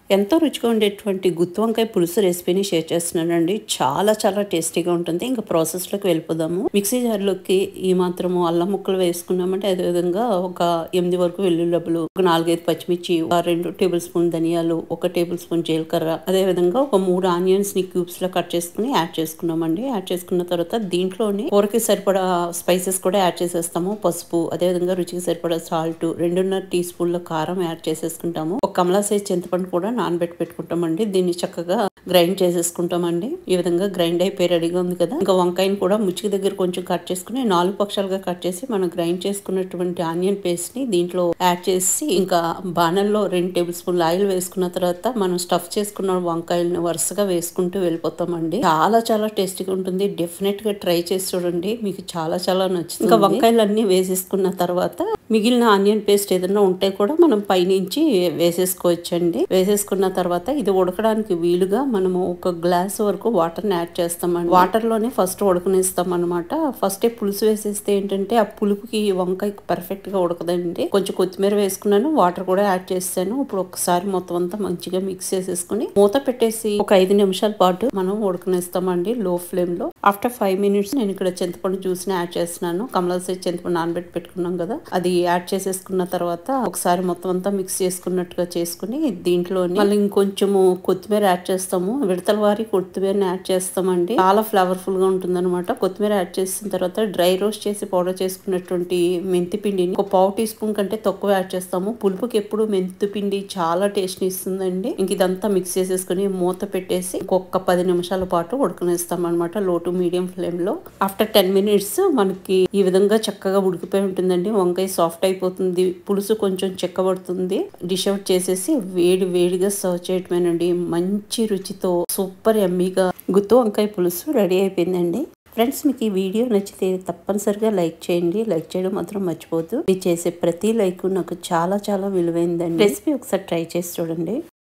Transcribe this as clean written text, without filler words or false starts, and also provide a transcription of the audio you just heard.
ఎంతో రుచిగా ఉండేటువంటి గుత్తి వంకాయ పులుసు రెసిపీని షేర్ చేస్తున్నానండి. చాలా చాలా టేస్టీగా ఉంటుంది. ఇంకా ప్రాసెస్లోకి వెళ్ళిపోదాము. మిక్సీ జార్లోకి ఈ మాత్రము అల్లం ముక్కలు వేసుకున్నామంటే అదేవిధంగా ఒక 8 వరకు వెల్లుల్లి డబ్బులు, ఒక 4-5 పచ్చిమిర్చి, 2 టేబుల్ స్పూన్ ధనియాలు, 1 టేబుల్ స్పూన్ జీలకర్ర, అదేవిధంగా ఒక 3 ఆనియన్స్ ని క్యూబ్స్ లో కట్ చేసుకుని యాడ్ చేసుకున్నామండి. యాడ్ చేసుకున్న తర్వాత దీంట్లోనే కూరకి సరిపడా స్పైసెస్ కూడా యాడ్ చేసేస్తాము. పసుపు, అదేవిధంగా రుచికి సరిపడా సాల్ట్, 2.5 టీ స్పూన్ల కారం యాడ్ చేసేసుకుంటాము. ఒక కమలా సైజ్ చింతపండు కూడా నానబెట్టి పెట్టుకుంటామండి. దీన్ని చక్కగా గ్రైండ్ చేసేసుకుంటామండి. ఈ విధంగా గ్రైండ్ అయిపోయి రెడీగా ఉంది కదా. ఇంకా వంకాయని కూడా ముచ్చికి దగ్గర కొంచెం కట్ చేసుకుని 4 పక్షాలుగా కట్ చేసి మనం గ్రైండ్ చేసుకున్నటువంటి ఆనియన్ పేస్ట్ ని దీంట్లో యాడ్ చేసి ఇంకా బాణల్లో 2 టేబుల్ స్పూన్ల ఆయిల్ వేసుకున్న తర్వాత మనం స్టఫ్ చేసుకున్న వంకాయలను వరుసగా వేసుకుంటూ వెళ్ళిపోతామండి. చాలా చాలా టేస్టీగా ఉంటుంది. డెఫినెట్ గా ట్రై చేసి చూడండి, మీకు చాలా చాలా నచ్చుతుంది. ఇంకా వంకాయలన్నీ వేసేసుకున్న తర్వాత మిగిలిన ఆనియన్ పేస్ట్ ఏదైనా ఉంటే కూడా మనం పైనుంచి వేసేసుకోవచ్చండి. వేసేసుకున్న తర్వాత ఇది ఉడకడానికి వీలుగా మనము ఒక గ్లాస్ వరకు వాటర్ ని యాడ్ చేస్తామండి. వాటర్ లోనే ఫస్ట్ ఉడకనిస్తాం అనమాట. ఫస్ట్ పులుసు వేసేస్తే ఏంటంటే ఆ పులుపుకి వంకాయ పర్ఫెక్ట్ గా ఉడకదండి. కొంచెం కొత్తిమీర వేసుకున్నాను, వాటర్ కూడా యాడ్ చేస్తాను. ఇప్పుడు ఒకసారి మొత్తం అంతా మంచిగా మిక్స్ చేసేసుకుని మూత పెట్టేసి ఒక 5 నిమిషాల పాటు మనం ఉడకనిస్తామండి లో ఫ్లేమ్ లో. ఆఫ్టర్ 5 మినిట్స్ నేను ఇక్కడ చింతపండు జ్యూస్ ని యాడ్ చేస్తున్నాను. కమలా సైజ్ చింతపండు నానబెట్టి పెట్టుకున్నాం కదా, అది యాడ్ చేసేసుకున్న తర్వాత ఒకసారి మొత్తం అంతా మిక్స్ చేసుకున్నట్టుగా చేసుకుని దీంట్లో మళ్ళీ ఇంకొంచెము కొత్తిమీర యాడ్ చేస్తాము. విడతల వారి కొత్తిమీరని యాడ్ చేస్తామండి. చాలా ఫ్లేవర్ఫుల్ గా ఉంటుంది అనమాట. కొత్తిమీర యాడ్ చేసిన తర్వాత డ్రై రోస్ట్ చేసి పౌడర్ చేసుకున్నటువంటి మెంతి పిండిని ఒక 1/2 టీ స్పూన్ కంటే తక్కువ యాడ్ చేస్తాము. పులుపుకి ఎప్పుడు మెంతి పిండి చాలా టేస్ట్ ని ఇస్తుందండి. ఇంక ఇదంతా మిక్స్ చేసేసుకుని మూత పెట్టేసి ఇంకొక 10 నిమిషాల పాటు ఉడకనిస్తాం అనమాట లో టు మీడియం ఫ్లేమ్ లో. ఆఫ్టర్ 10 మినిట్స్ మనకి ఈ విధంగా చక్కగా ఉడికిపోయి ఉంటుందండి. వంకాయ సాఫ్ట్ అయిపోతుంది, పులుసు కొంచెం చిక్కబడుతుంది. డిష్ అవుట్ చేసేసి వేడి వేడిగా సర్వ్ చేయటమేనండి. మంచి రుచితో సూపర్ యమ్మీగా గుత్తి వంకాయ పులుసు రెడీ అయిపోయిందండి. ఫ్రెండ్స్, మీకు ఈ వీడియో నచ్చితే తప్పనిసరిగా లైక్ చేయండి. లైక్ చేయడం మాత్రం మర్చిపోవద్దు. మీరు చేసే ప్రతి లైక్ నాకు చాలా చాలా విలువైందండి. రెసిపీ ఒకసారి ట్రై చేసి చూడండి.